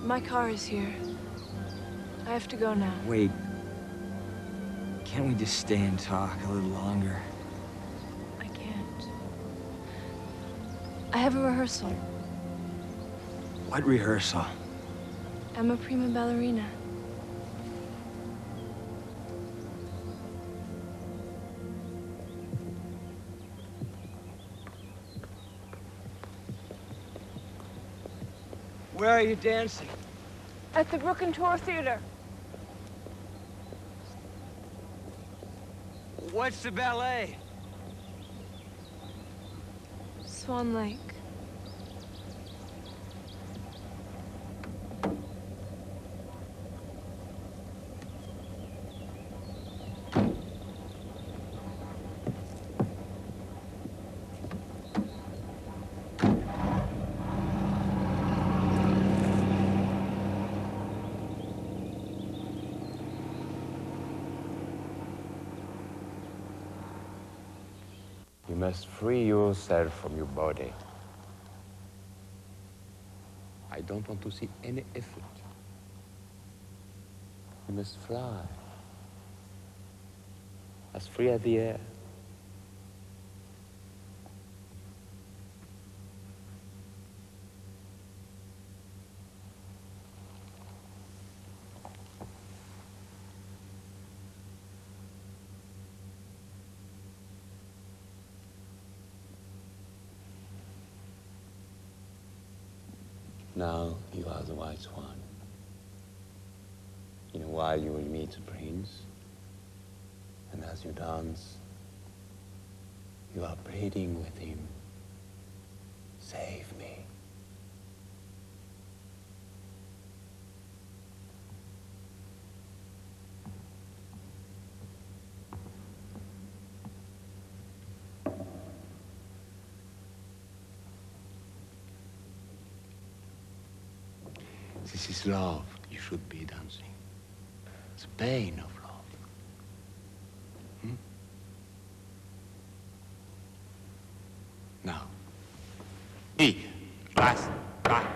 My car is here. I have to go now. Wait. Can't we just stay and talk a little longer? I can't. I have a rehearsal. What rehearsal? I'm a prima ballerina. Where are you dancing? At the Brookentor Theater. What's the ballet? Swan Lake. You must free yourself from your body. I don't want to see any effort. You must fly. As free as the air. Now you are the white swan. In a while you will meet the prince, and as you dance, you are pleading with him, save me. This is love you should be dancing. The pain of love. Hmm? Now. E, last, back.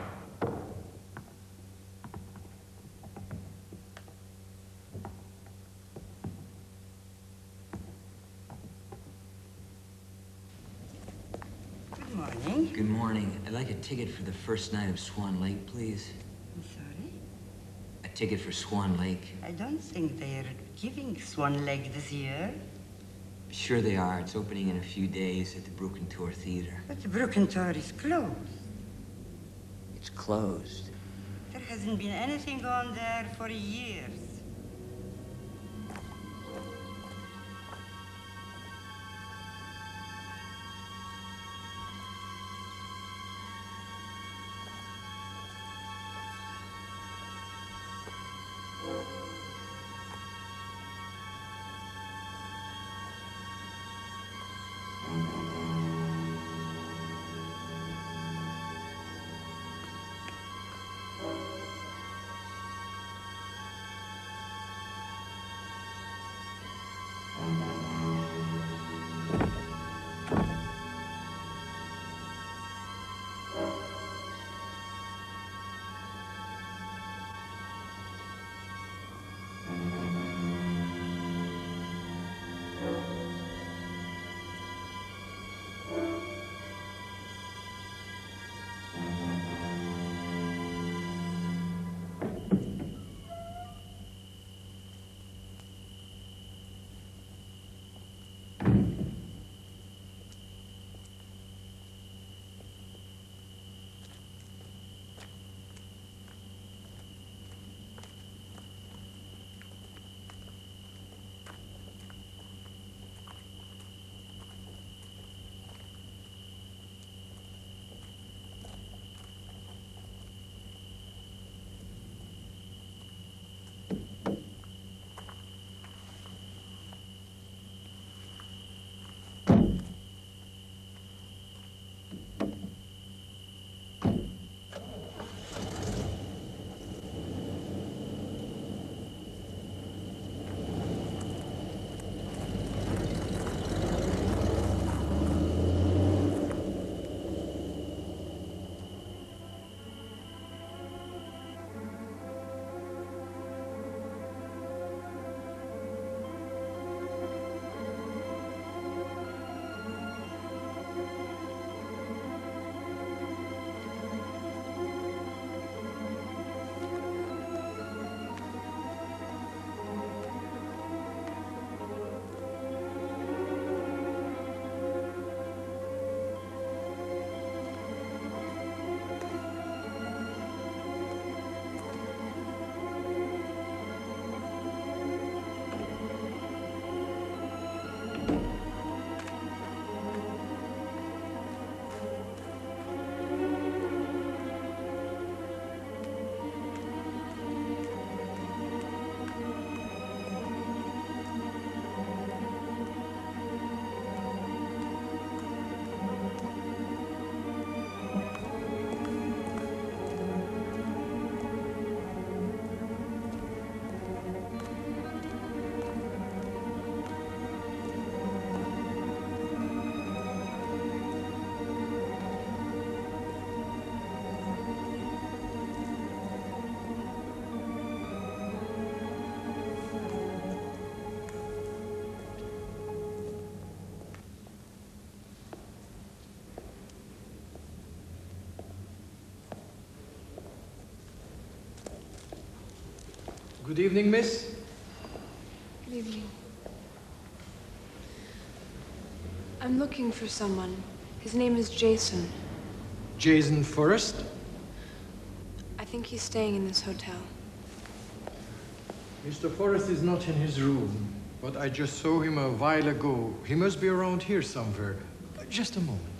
Good morning. Good morning. I'd like a ticket for the first night of Swan Lake, please. I'm sorry. A ticket for Swan Lake. I don't think they're giving Swan Lake this year. Sure they are. It's opening in a few days at the Brookentor Theater. But the Brookentor is closed. It's closed. There hasn't been anything on there for years. Good evening, miss. Good evening. I'm looking for someone. His name is Jason. Jason Forrest? I think he's staying in this hotel. Mr. Forrest is not in his room, but I just saw him a while ago. He must be around here somewhere. Just a moment.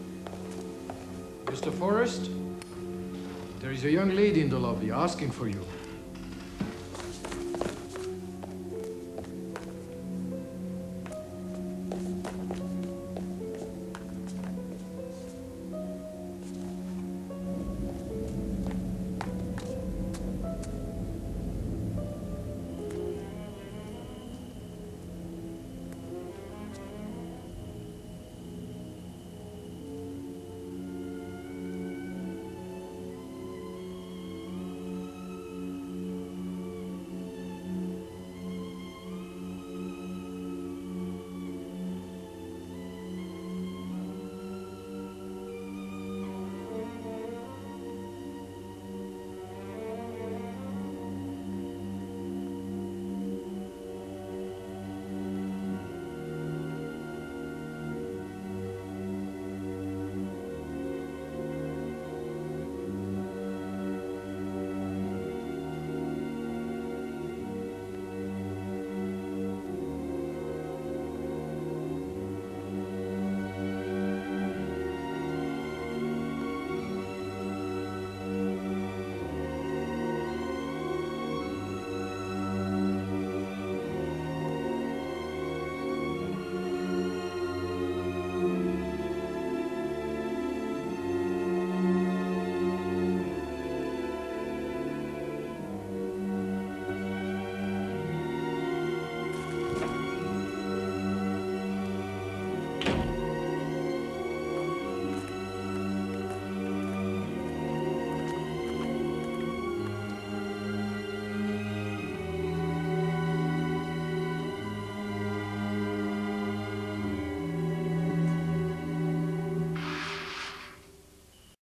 Mr. Forrest, there is a young lady in the lobby asking for you.